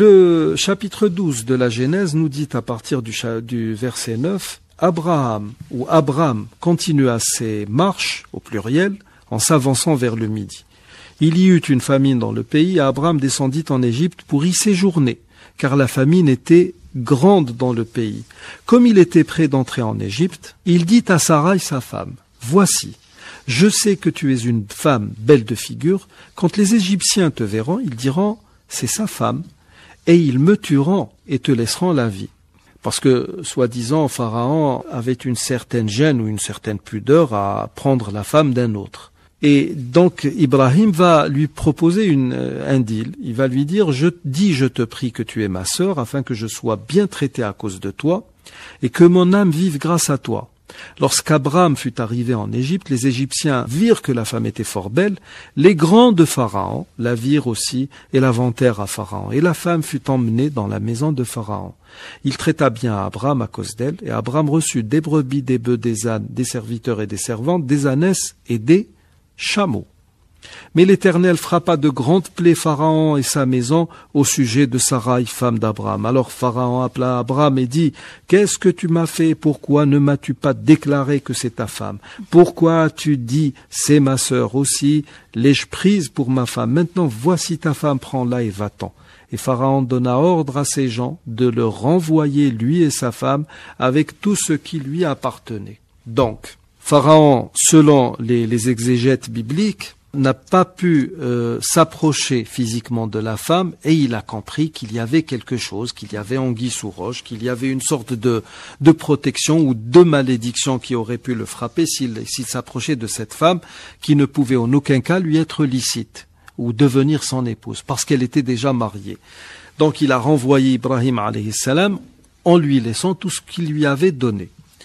Le chapitre douze de la Genèse nous dit à partir du, du verset neuf, Abraham ou Abram continua ses marches, au pluriel, en s'avançant vers le midi. Il y eut une famine dans le pays, et Abram descendit en Égypte pour y séjourner, car la famine était grande dans le pays. Comme il était prêt d'entrer en Égypte, il dit à Sarai sa femme, « Voici, je sais que tu es une femme belle de figure. Quand les Égyptiens te verront, ils diront, c'est sa femme, et ils me tueront et te laisseront la vie. » Parce que, soi-disant, Pharaon avait une certaine gêne ou une certaine pudeur à prendre la femme d'un autre. Et donc, Ibrahim va lui proposer une, un deal. Il va lui dire, je dis, je te prie que tu es ma sœur, afin que je sois bien traité à cause de toi, et que mon âme vive grâce à toi. Lorsqu'Abram fut arrivé en Égypte, les Égyptiens virent que la femme était fort belle. Les grands de Pharaon la virent aussi et la vantèrent à Pharaon. Et la femme fut emmenée dans la maison de Pharaon. Il traita bien Abram à cause d'elle, et Abram reçut des brebis, des bœufs, des ânes, des serviteurs et des servantes, des ânesses et des chameaux. Mais l'Éternel frappa de grandes plaies Pharaon et sa maison au sujet de Sarai, femme d'Abram. Alors Pharaon appela Abram et dit, « Qu'est-ce que tu m'as fait? Pourquoi ne m'as-tu pas déclaré que c'est ta femme? Pourquoi as-tu dit, c'est ma sœur aussi? L'ai-je prise pour ma femme? Maintenant voici ta femme, prends-la et va-t'en. » Et Pharaon donna ordre à ses gens de le renvoyer, lui et sa femme, avec tout ce qui lui appartenait. Donc, Pharaon, selon les, les exégètes bibliques, n'a pas pu euh, s'approcher physiquement de la femme et il a compris qu'il y avait quelque chose, qu'il y avait anguille sous roche, qu'il y avait une sorte de, de protection ou de malédiction qui aurait pu le frapper s'il, s'il s'approchait de cette femme qui ne pouvait en aucun cas lui être licite ou devenir son épouse parce qu'elle était déjà mariée. Donc il a renvoyé Ibrahim alayhi salam en lui laissant tout ce qu'il lui avait donné.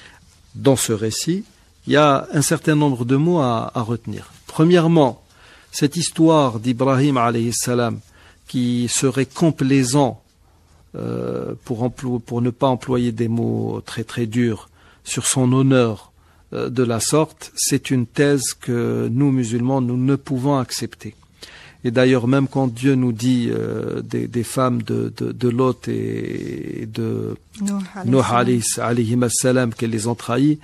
Dans ce récit, il y a un certain nombre de mots à, à retenir. Premièrement, cette histoire d'Ibrahim alayhi salam qui serait complaisant, euh, pour, emplo- pour ne pas employer des mots très très durs, sur son honneur euh, de la sorte, c'est une thèse que nous musulmans, nous ne pouvons accepter. Et d'ailleurs, même quand Dieu nous dit euh, des, des femmes de, de, de Lot et de Nuh alayhi salam qu'elles les ont trahies,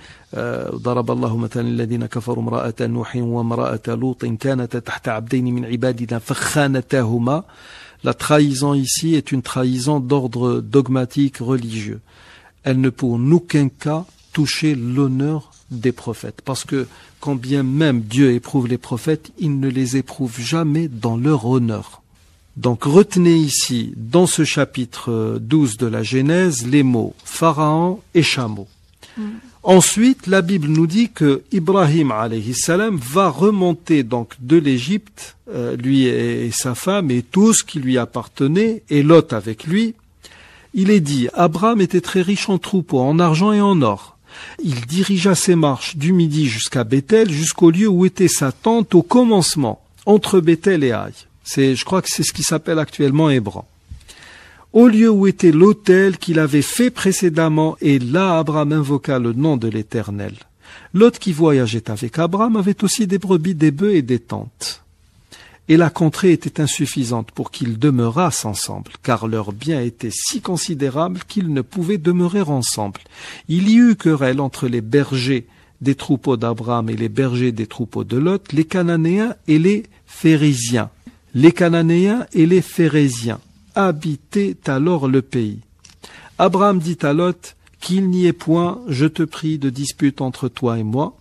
ضرب الله مثلا الذين كفروا امرأة نوح وامرأة لوط كانتا تحت عبدين من عبادنا فخانتاهما. La trahison ici est une trahison d'ordre dogmatique religieux. Elle ne peut en aucun cas toucher l'honneur des prophètes. Parce que quand bien même Dieu éprouve les prophètes, il ne les éprouve jamais dans leur honneur. Donc retenez ici, dans ce chapitre douze de la Genèse, les mots Pharaon et chameau. Mm. Ensuite, la Bible nous dit que Ibrahim alayhi salam va remonter donc de l'Égypte, euh, lui et, et sa femme et tout ce qui lui appartenait, et Lot avec lui. Il est dit, Abraham était très riche en troupeaux, en argent et en or. Il dirigea ses marches du midi jusqu'à Bethel, jusqu'au lieu où était sa tente au commencement, entre Bethel et Haï. C'est, je crois que c'est ce qui s'appelle actuellement Hébron. Au lieu où était l'autel qu'il avait fait précédemment, et là Abraham invoqua le nom de l'Éternel. Lot qui voyageait avec Abraham avait aussi des brebis, des bœufs et des tentes. Et la contrée était insuffisante pour qu'ils demeurassent ensemble, car leurs biens étaient si considérables qu'ils ne pouvaient demeurer ensemble. Il y eut querelle entre les bergers des troupeaux d'Abraham et les bergers des troupeaux de Lot, les Cananéens et les Phérésiens. Les Cananéens et les Phérésiens habitaient alors le pays. Abraham dit à Lot, qu'il n'y ait point, je te prie, de dispute entre toi et moi,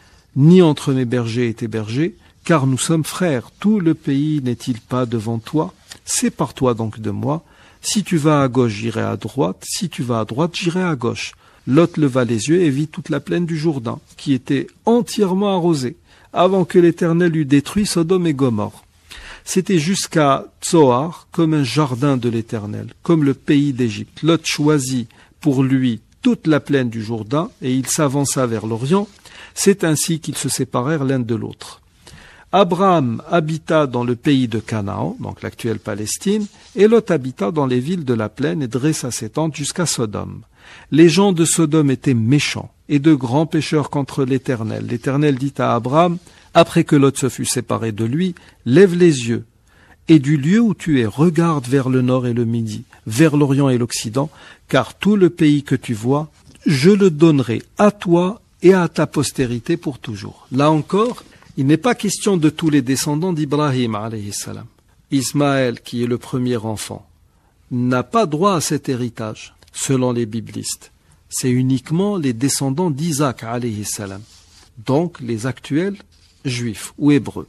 ni entre mes bergers et tes bergers, car nous sommes frères. Tout le pays n'est-il pas devant toi? Sépare-toi donc de moi. Si tu vas à gauche, j'irai à droite. Si tu vas à droite, j'irai à gauche. Lot leva les yeux et vit toute la plaine du Jourdain, qui était entièrement arrosée, avant que l'Éternel eût détruit Sodome et Gomorrhe. C'était jusqu'à Tsoar comme un jardin de l'Éternel, comme le pays d'Égypte. Lot choisit pour lui toute la plaine du Jourdain et il s'avança vers l'Orient. C'est ainsi qu'ils se séparèrent l'un de l'autre. Abraham habita dans le pays de Canaan, donc l'actuelle Palestine, et Lot habita dans les villes de la plaine et dressa ses tentes jusqu'à Sodome. Les gens de Sodome étaient méchants et de grands pécheurs contre l'Éternel. L'Éternel dit à Abraham, après que Lot se fut séparé de lui, lève les yeux, et du lieu où tu es, regarde vers le nord et le midi, vers l'Orient et l'Occident, car tout le pays que tu vois, je le donnerai à toi et à ta postérité pour toujours. Là encore, il n'est pas question de tous les descendants d'Ibrahim, alayhi salam. Ismaël, qui est le premier enfant, n'a pas droit à cet héritage, selon les biblistes. C'est uniquement les descendants d'Isaac, alayhi salam. Donc, les actuels juifs ou hébreux.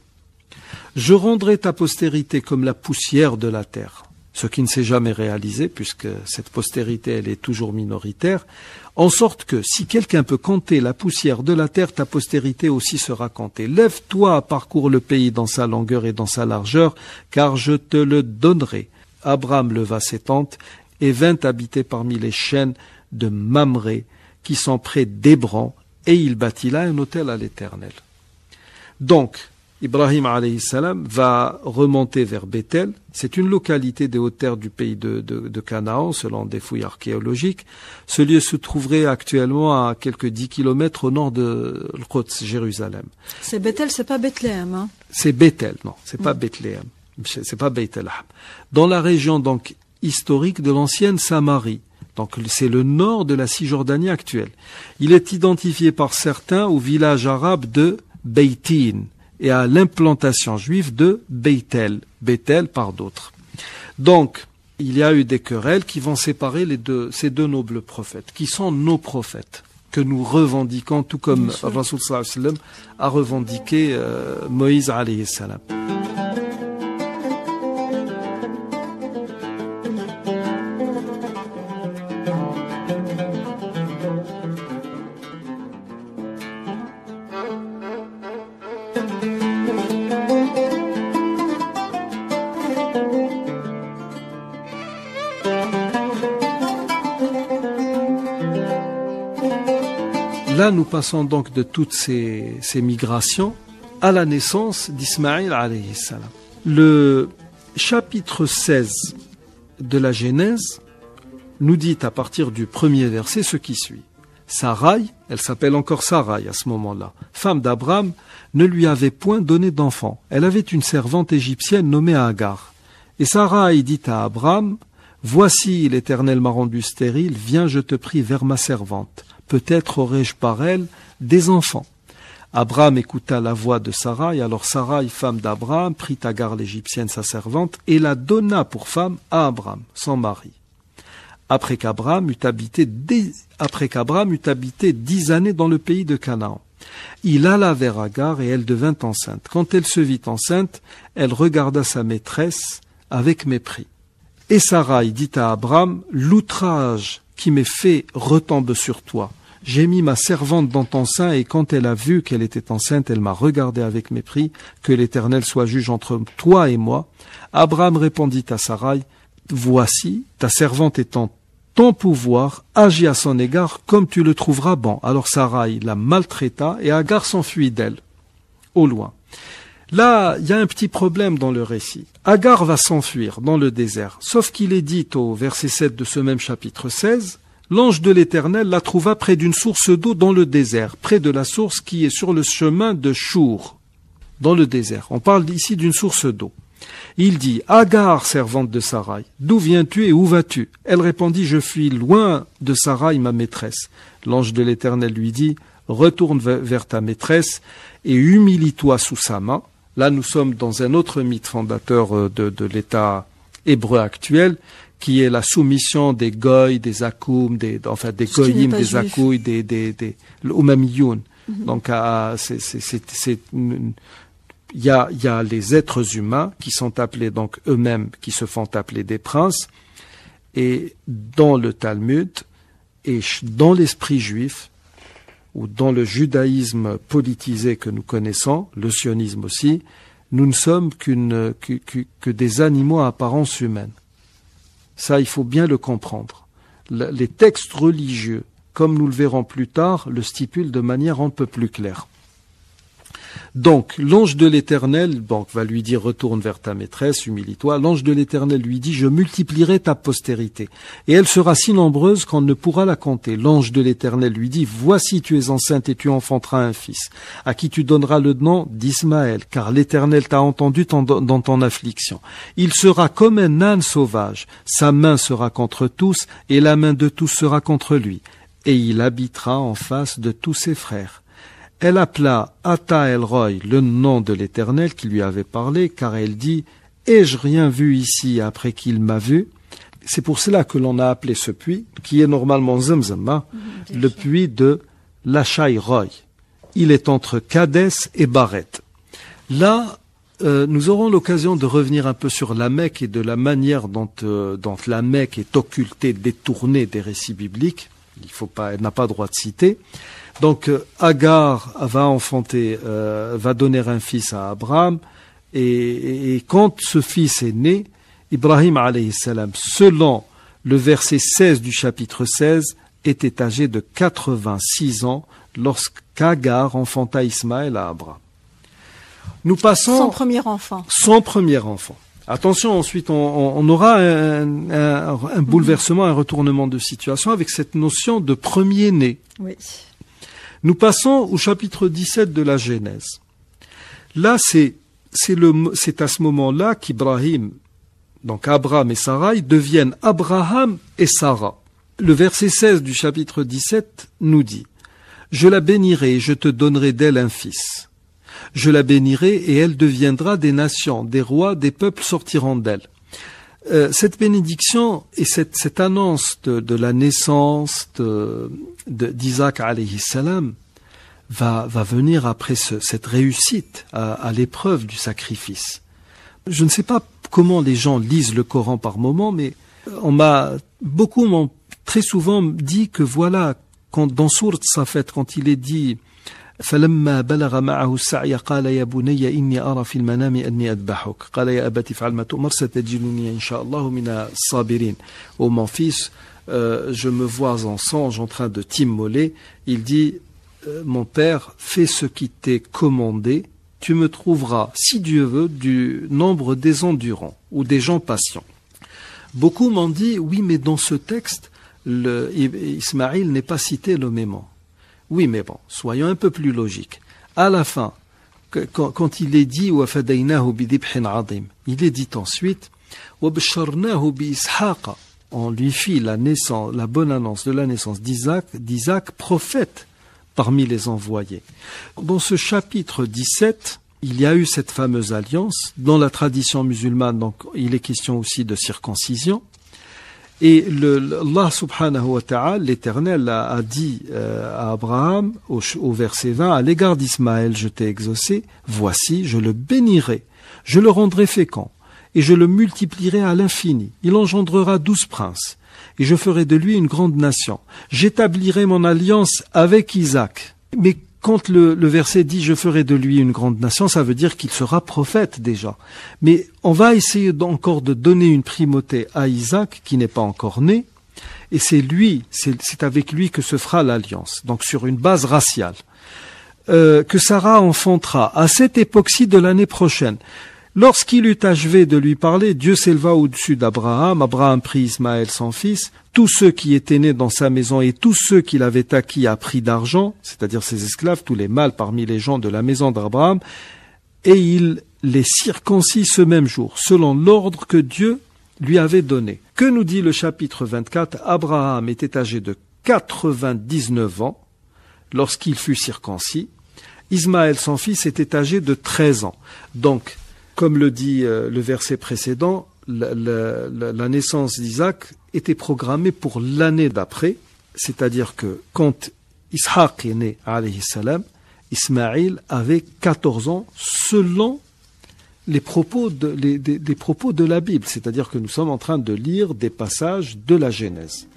Je rendrai ta postérité comme la poussière de la terre, ce qui ne s'est jamais réalisé puisque cette postérité elle est toujours minoritaire, en sorte que si quelqu'un peut compter la poussière de la terre, ta postérité aussi sera comptée. Lève-toi, parcours le pays dans sa longueur et dans sa largeur, car je te le donnerai. Abraham leva ses tentes et vint habiter parmi les chênes de Mamré qui sont près d'Hébron, et il bâtit là un autel à l'Éternel. Donc, Ibrahim alayhi salam va remonter vers Bethel. C'est une localité des hautes terres du pays de, de, de Canaan, selon des fouilles archéologiques. Ce lieu se trouverait actuellement à quelques dix kilomètres au nord de Al-Quds, Jérusalem. C'est Bethel, c'est pas Bethléem, hein? C'est Bethel, non, c'est pas mmh. Bethléem. C'est pas Bethléem. Dans la région, donc, historique de l'ancienne Samarie. Donc, c'est le nord de la Cisjordanie actuelle. Il est identifié par certains au village arabe de Beitin et à l'implantation juive de Beitel, Bethel par d'autres. Donc, il y a eu des querelles qui vont séparer les deux, ces deux nobles prophètes, qui sont nos prophètes, que nous revendiquons, tout comme Rasul sallallahu alayhi wa sallam a revendiqué euh, Moïse alayhi salam. Là, nous passons donc de toutes ces, ces migrations à la naissance d'Ismaïl alayhi salam. Le chapitre seize de la Genèse nous dit à partir du premier verset ce qui suit. Sarai, elle s'appelle encore Sarai à ce moment-là, femme d'Abraham, ne lui avait point donné d'enfant. Elle avait une servante égyptienne nommée Agar. Et Sarai dit à Abraham, « Voici l'Éternel m'a rendu stérile, viens je te prie vers ma servante. Peut-être aurai-je par elle des enfants. » Abraham écouta la voix de Sarai, alors Sarai, femme d'Abraham, prit Agar l'Égyptienne, sa servante, et la donna pour femme à Abraham, son mari. après qu'Abraham eut habité dix, après qu'Abraham eut habité dix années dans le pays de Canaan. Il alla vers Agar et elle devint enceinte. Quand elle se vit enceinte, elle regarda sa maîtresse avec mépris. Et Sarai dit à Abraham, l'outrage qui m'est fait retombe sur toi. J'ai mis ma servante dans ton sein et quand elle a vu qu'elle était enceinte, elle m'a regardé avec mépris. Que l'Éternel soit juge entre toi et moi. Abraham répondit à Sarai, voici, ta servante est en ton pouvoir, agis à son égard comme tu le trouveras bon. Alors Sarai la maltraita et Agar s'enfuit d'elle, au loin. Là, il y a un petit problème dans le récit. Agar va s'enfuir dans le désert, sauf qu'il est dit au verset sept de ce même chapitre seize, l'ange de l'Éternel la trouva près d'une source d'eau dans le désert, près de la source qui est sur le chemin de Chour, dans le désert. On parle ici d'une source d'eau. Il dit, Agar, servante de Sarai, d'où viens-tu et où vas-tu? Elle répondit, je fuis loin de Sarai, ma maîtresse. L'ange de l'Éternel lui dit, retourne vers ta maîtresse et humilie-toi sous sa main. Là, nous sommes dans un autre mythe fondateur de, de l'État hébreu actuel, qui est la soumission des goy, des akoum, des, enfin des goyim, des akouy, des, des, des, l'umamiyoun. Mm-hmm. Donc, c'est, c'est, c'est, c'est une, Il y, a, il y a les êtres humains qui sont appelés donc eux-mêmes, qui se font appeler des princes, et dans le Talmud et dans l'esprit juif ou dans le judaïsme politisé que nous connaissons, le sionisme aussi, nous ne sommes qu'une, que, que, que des animaux à apparence humaine. Ça, il faut bien le comprendre. Le, les textes religieux, comme nous le verrons plus tard, le stipulent de manière un peu plus claire. Donc, l'ange de l'Éternel donc, va lui dire, retourne vers ta maîtresse, humilie-toi. L'ange de l'Éternel lui dit, je multiplierai ta postérité, et elle sera si nombreuse qu'on ne pourra la compter. L'ange de l'Éternel lui dit, voici tu es enceinte et tu enfanteras un fils, à qui tu donneras le nom d'Ismaël, car l'Éternel t'a entendu dans ton affliction. Il sera comme un âne sauvage, sa main sera contre tous, et la main de tous sera contre lui, et il habitera en face de tous ses frères. Elle appela Ata El Roy, le nom de l'Éternel qui lui avait parlé, car elle dit « Ai-je rien vu ici après qu'il m'a vu ?» C'est pour cela que l'on a appelé ce puits, qui est normalement Zamzama, mmh, le puits de Lachai Roy. Il est entre Kadès et Bareth. Là, euh, nous aurons l'occasion de revenir un peu sur la Mecque et de la manière dont, euh, dont la Mecque est occultée, détournée des récits bibliques. Il faut pas, elle n'a pas droit de citer. Donc Agar va enfanter, euh, va donner un fils à Abraham, et, et, et quand ce fils est né, Ibrahim alayhi salam, selon le verset seize du chapitre seize, était âgé de quatre-vingt-six ans lorsqu'Agar enfanta Ismaël à Abraham. Nous passons son premier enfant. Son premier enfant. Attention, ensuite on, on aura un, un, un bouleversement, un retournement de situation avec cette notion de premier-né. Oui. Nous passons au chapitre dix-sept de la Genèse. Là, c'est, c'est, le, c'est à ce moment-là qu'Ibrahim, donc Abraham et Sarai, deviennent Abraham et Sarah. Le verset seize du chapitre dix-sept nous dit « Je la bénirai et je te donnerai d'elle un fils. Je la bénirai et elle deviendra des nations, des rois, des peuples sortiront d'elle. » Euh, cette bénédiction et cette, cette annonce de, de la naissance de, de, d'Isaac alayhi salam va, va venir après ce, cette réussite à, à l'épreuve du sacrifice. Je ne sais pas comment les gens lisent le Coran par moment, mais on m'a, beaucoup m'ont très souvent dit que voilà, quand, dans Sourate Safat, quand il est dit فلما بلغ معه السعي قال يا بني إني أرى في المنام أني أذبحك قال يا أبت افعل ما تؤمر ستجدني إن شاء الله من الصابرين. Oh mon fils, euh, je me vois en songe en train de t'immoler. Il dit, euh, mon père, fais ce qui t'est commandé, tu me trouveras, si Dieu veut, du nombre des endurants ou des gens patients. Beaucoup m'ont dit, oui, mais dans ce texte, le, Ismaïl n'est pas cité nommément. Oui, mais bon, soyons un peu plus logiques. À la fin, quand, quand il est dit il est dit ensuite on lui fit la naissance, la bonne annonce de la naissance d'Isaac, d'Isaac, prophète parmi les envoyés. Dans ce chapitre dix-sept, il y a eu cette fameuse alliance. Dans la tradition musulmane, donc, il est question aussi de circoncision. Et le, le, Allah subhanahu wa ta'ala, l'Éternel, a, a dit euh, à Abraham, au, au verset vingt, à l'égard d'Ismaël, je t'ai exaucé, voici, je le bénirai, je le rendrai fécond, et je le multiplierai à l'infini. Il engendrera douze princes, et je ferai de lui une grande nation. J'établirai mon alliance avec Isaac. Mais quand le, le verset dit « je ferai de lui une grande nation », ça veut dire qu'il sera prophète déjà. Mais on va essayer encore de donner une primauté à Isaac, qui n'est pas encore né, et c'est lui, c'est, c'est avec lui que se fera l'alliance, donc sur une base raciale, euh, que Sarah enfantera à cette époque-ci de l'année prochaine. Lorsqu'il eut achevé de lui parler, Dieu s'éleva au-dessus d'Abraham. Abraham prit Ismaël son fils, tous ceux qui étaient nés dans sa maison et tous ceux qu'il avait acquis à prix d'argent, c'est-à-dire ses esclaves, tous les mâles parmi les gens de la maison d'Abraham, et il les circoncit ce même jour, selon l'ordre que Dieu lui avait donné. Que nous dit le chapitre vingt-quatre? Abraham était âgé de quatre-vingt-dix-neuf ans lorsqu'il fut circoncis. Ismaël son fils était âgé de treize ans. Donc, comme le dit euh, le verset précédent, la, la, la, la naissance d'Isaac était programmée pour l'année d'après, c'est-à-dire que quand Ishaq est né, alayhi salam, Ismaïl avait quatorze ans selon les propos de, les, des, des propos de la Bible, c'est-à-dire que nous sommes en train de lire des passages de la Genèse.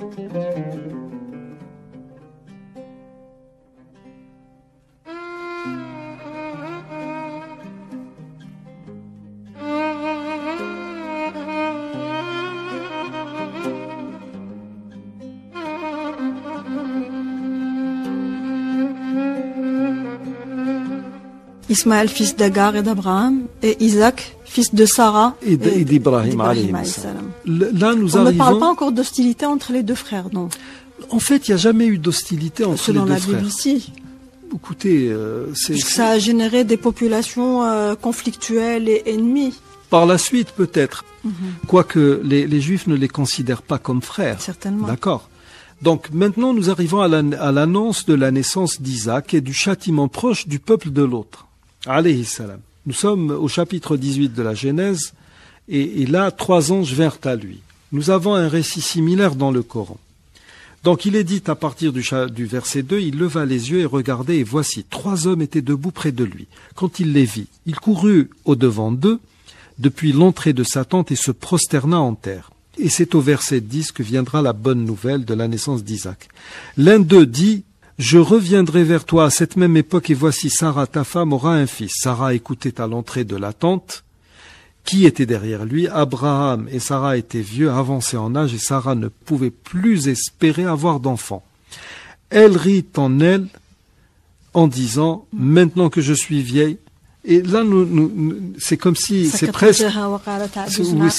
Ismaël, fils d'Agar et d'Abraham, et Isaac, fils de Sarah et, de, et d'Ibrahim. Là, nous On arrivons... ne parle pas encore d'hostilité entre les deux frères, non? En fait, il n'y a jamais eu d'hostilité entre Selon les deux la frères. Bible ici. Écoutez, euh, c'est... Ça a généré des populations euh, conflictuelles et ennemies. Par la suite, peut-être. Mm-hmm. Quoique les, les Juifs ne les considèrent pas comme frères. Certainement. D'accord. Donc maintenant, nous arrivons à, la, à l'annonce de la naissance d'Isaac et du châtiment proche du peuple de l'autre. Alayhi salam. Nous sommes au chapitre dix-huit de la Genèse, et, et là, trois anges vinrent à lui. Nous avons un récit similaire dans le Coran. Donc il est dit à partir du, du verset deux, il leva les yeux et regardait, et voici, trois hommes étaient debout près de lui. Quand il les vit, il courut au-devant d'eux, depuis l'entrée de sa tente, et se prosterna en terre. Et c'est au verset dix que viendra la bonne nouvelle de la naissance d'Isaac. L'un d'eux dit, « Je reviendrai vers toi à cette même époque, et voici Sarah, ta femme, aura un fils. » Sarah écoutait à l'entrée de la tente. Qui était derrière lui? Abraham et Sarah étaient vieux, avancés en âge, et Sarah ne pouvait plus espérer avoir d'enfant. Elle rit en elle, en disant, « Maintenant que je suis vieille, » et là, nous, nous, c'est comme si, c'est presque, oui,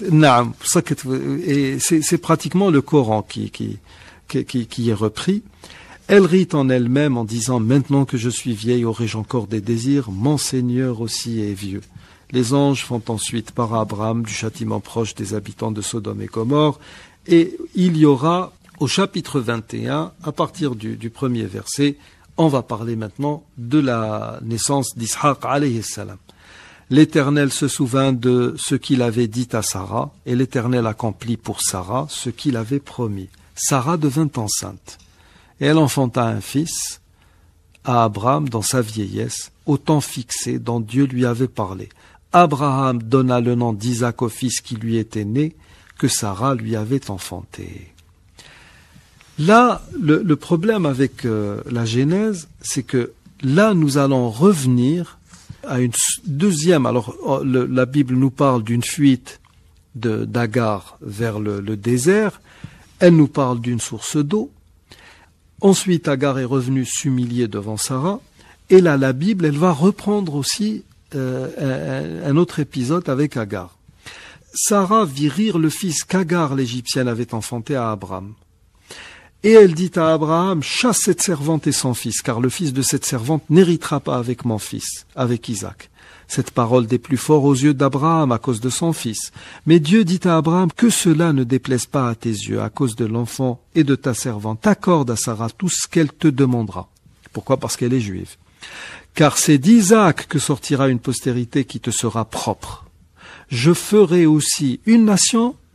et c'est, c'est pratiquement le Coran qui, qui, qui, qui est repris. Elle rit en elle-même en disant, maintenant que je suis vieille, aurais-je encore des désirs? Mon Seigneur aussi est vieux. Les anges font ensuite part à Abraham du châtiment proche des habitants de Sodome et Gomorrhe, et il y aura, au chapitre vingt et un, à partir du, du premier verset, on va parler maintenant de la naissance d'Ishaq alayhi salam. L'Éternel se souvint de ce qu'il avait dit à Sarah, et l'Éternel accomplit pour Sarah ce qu'il avait promis. Sarah devint enceinte, et elle enfanta un fils à Abraham dans sa vieillesse, au temps fixé dont Dieu lui avait parlé. Abraham donna le nom d'Isaac au fils qui lui était né, que Sarah lui avait enfanté. Là, le, le problème avec euh, la Genèse, c'est que là, nous allons revenir à une deuxième. Alors, le, la Bible nous parle d'une fuite de, d'Agar vers le, le désert. Elle nous parle d'une source d'eau. Ensuite, Agar est revenue s'humilier devant Sarah. Et là, la Bible, elle va reprendre aussi euh, un, un autre épisode avec Agar. Sarah vit rire le fils qu'Agar, l'Égyptienne, avait enfanté à Abraham. Et elle dit à Abraham, chasse cette servante et son fils, car le fils de cette servante n'héritera pas avec mon fils, avec Isaac. Cette parole des plus forts aux yeux d'Abraham à cause de son fils. Mais Dieu dit à Abraham, que cela ne déplaise pas à tes yeux à cause de l'enfant et de ta servante. Accorde à Sarah tout ce qu'elle te demandera. Pourquoi? Parce qu'elle est juive. Car c'est d'Isaac que sortira une postérité qui te sera propre. Je ferai aussi une nation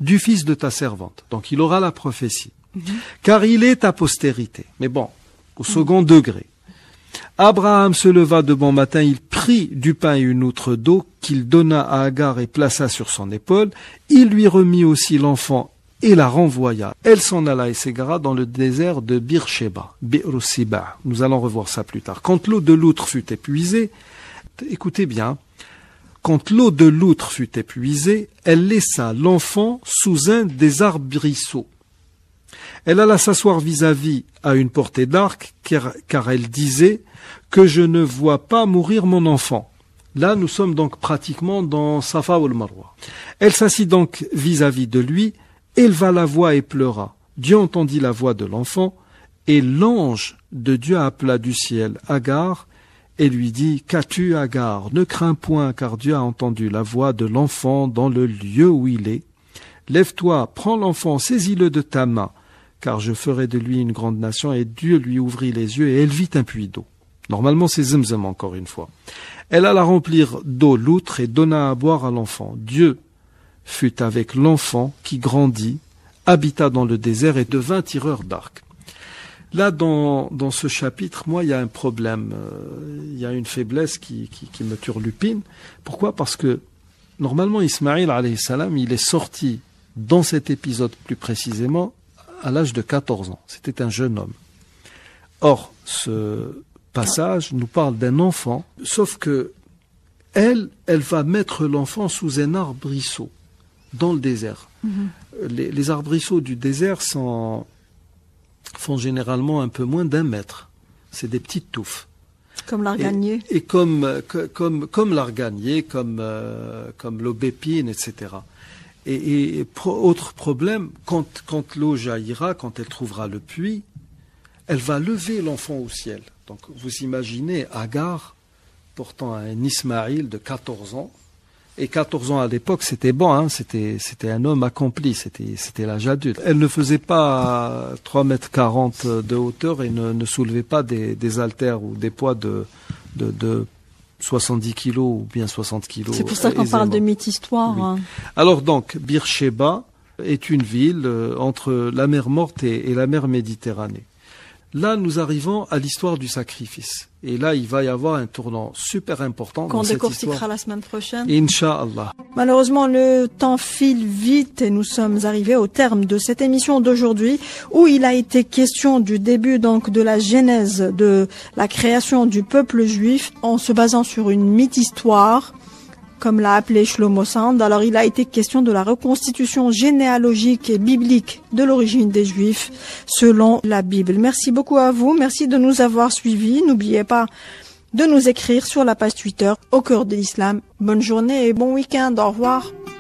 du fils de ta servante. Donc il aura la prophétie. Mm-hmm. Car il est ta postérité. Mais bon, au second mm-hmm. degré. Abraham se leva de bon matin, il prit du pain et une outre d'eau qu'il donna à Agar et plaça sur son épaule. Il lui remit aussi l'enfant et la renvoya. Elle s'en alla et s'égara dans le désert de Beersheba, Be'er-Siba. Nous allons revoir ça plus tard. Quand l'eau de l'outre fut épuisée, écoutez bien, quand l'eau de l'outre fut épuisée, elle laissa l'enfant sous un des arbrisseaux. Elle alla s'asseoir vis-à-vis à une portée d'arc, car, car elle disait que je ne vois pas mourir mon enfant. Là, nous sommes donc pratiquement dans Safa ou le Marwa. Elle s'assit donc vis-à-vis de lui, éleva la voix et pleura. Dieu entendit la voix de l'enfant, et l'ange de Dieu appela du ciel Agar, et lui dit, qu'as-tu, Agar? Ne crains point, car Dieu a entendu la voix de l'enfant dans le lieu où il est. Lève-toi, prends l'enfant, saisis-le de ta main, car je ferai de lui une grande nation. Et Dieu lui ouvrit les yeux, et elle vit un puits d'eau. Normalement, c'est Zemzem, encore une fois. Elle alla remplir d'eau l'outre et donna à boire à l'enfant. Dieu fut avec l'enfant qui grandit, habita dans le désert et devint tireur d'arc. Là, dans, dans ce chapitre, moi, il y a un problème. Euh, il y a une faiblesse qui, qui, qui me turlupine. Pourquoi? Parce que, normalement, Ismaïl, alayhi salam, il est sorti, dans cet épisode plus précisément, à l'âge de quatorze ans. C'était un jeune homme. Or, ce passage nous parle d'un enfant, sauf que elle, elle va mettre l'enfant sous un arbrisseau, dans le désert. Mm-hmm. Les, les arbrisseaux du désert sont... font généralement un peu moins d'un mètre. C'est des petites touffes. Comme l'arganier. Et, et comme, comme, comme l'arganier, comme, euh, comme l'aubépine, et cetera. Et, et pro, autre problème, quand, quand l'eau jaillira, quand elle trouvera le puits, elle va lever l'enfant au ciel. Donc vous imaginez Agar portant un Ismaïl de quatorze ans. Et quatorze ans à l'époque, c'était bon, hein, c'était, c'était un homme accompli, c'était, c'était l'âge adulte. Elle ne faisait pas trois mètres quarante de hauteur et ne, ne soulevait pas des, des haltères ou des poids de, de, de soixante-dix kilos ou bien soixante kilos. C'est pour ça qu'on parle de mythe-histoire. Oui. Hein. Alors donc, Beersheba est une ville euh, entre la mer Morte et, et la mer Méditerranée. Là, nous arrivons à l'histoire du sacrifice. Et là, il va y avoir un tournant super important qu'on dans cette décortiquera histoire. La semaine prochaine. Inch'Allah. Malheureusement, le temps file vite et nous sommes arrivés au terme de cette émission d'aujourd'hui où il a été question du début donc de la genèse de la création du peuple juif en se basant sur une mythe-histoire, comme l'a appelé Shlomo Sand. Alors, il a été question de la reconstitution généalogique et biblique de l'origine des Juifs selon la Bible. Merci beaucoup à vous. Merci de nous avoir suivis. N'oubliez pas de nous écrire sur la page Twitter Au cœur de l'islam. Bonne journée et bon week-end. Au revoir.